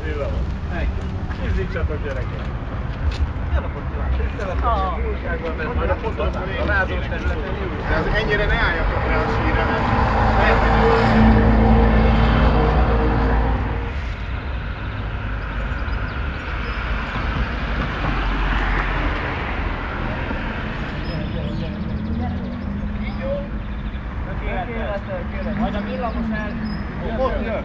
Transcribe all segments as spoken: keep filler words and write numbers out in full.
villamos. Izzítsatok, gyerekek! Milyen napot kívánok? Tiszteletben, újságban, mert majd a fotózban a rázós területen jövünk. De az ennyire ne álljatok rá a sírre, mert... Majd a villamos el... Ott jön!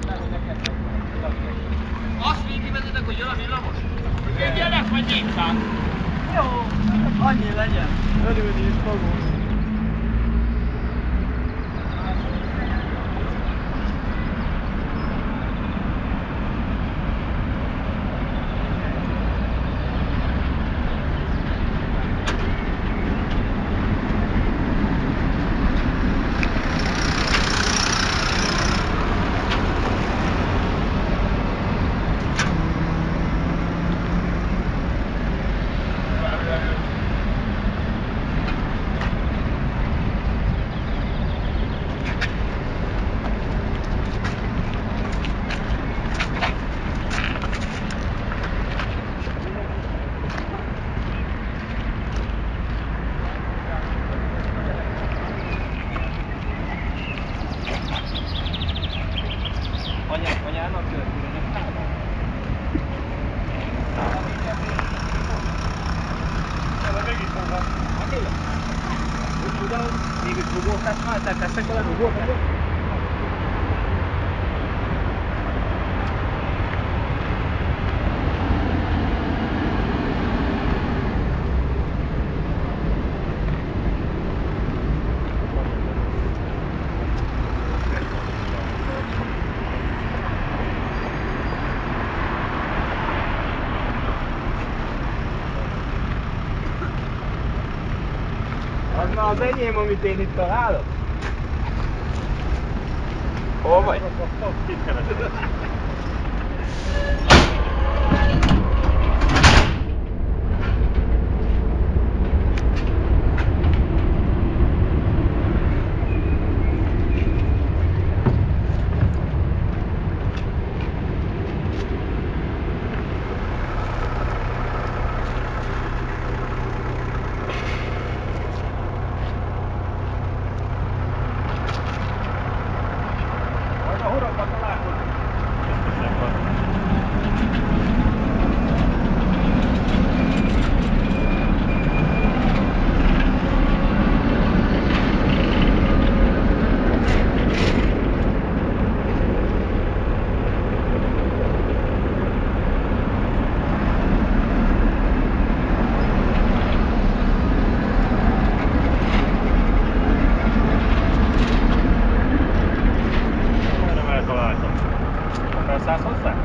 Azt végigvezetek, hogy jön a villamos? Én gyerek vagy népszám? Jó, annyi legyen. Örülni is fogunk. Anyának történik számon? Ez még itt van. Hát tényleg? Úgy tudom, mégis rugóztál már? Tehát teszek vele rugóztál? Az már az enyém, amit én itt találok. Hol vagy? Itt keresed. Szállsz hozzá?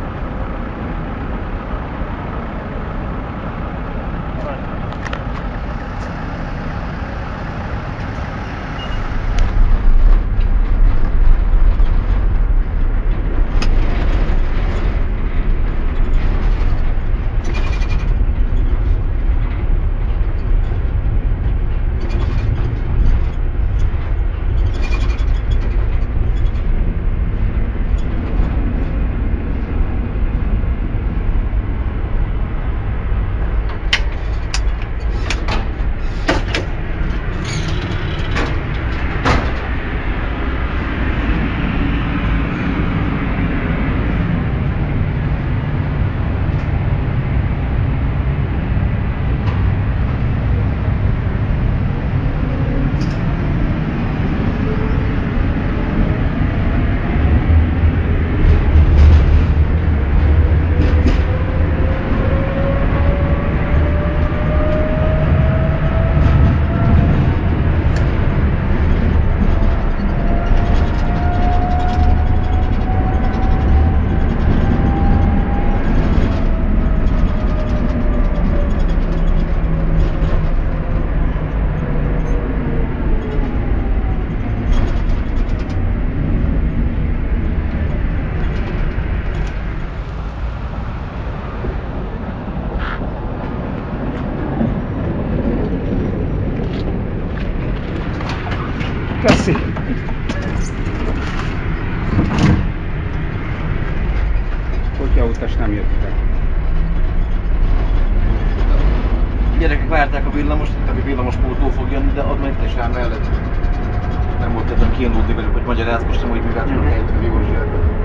kutyautas nem jöttek. Gyerekek várták a villamost, itt a villamospótló fog jönni, de ott ment és áll mellett. Nem volt kedvem kiindulni velük, hogy magyarázkodtam, hogy mivel tudok egy vívós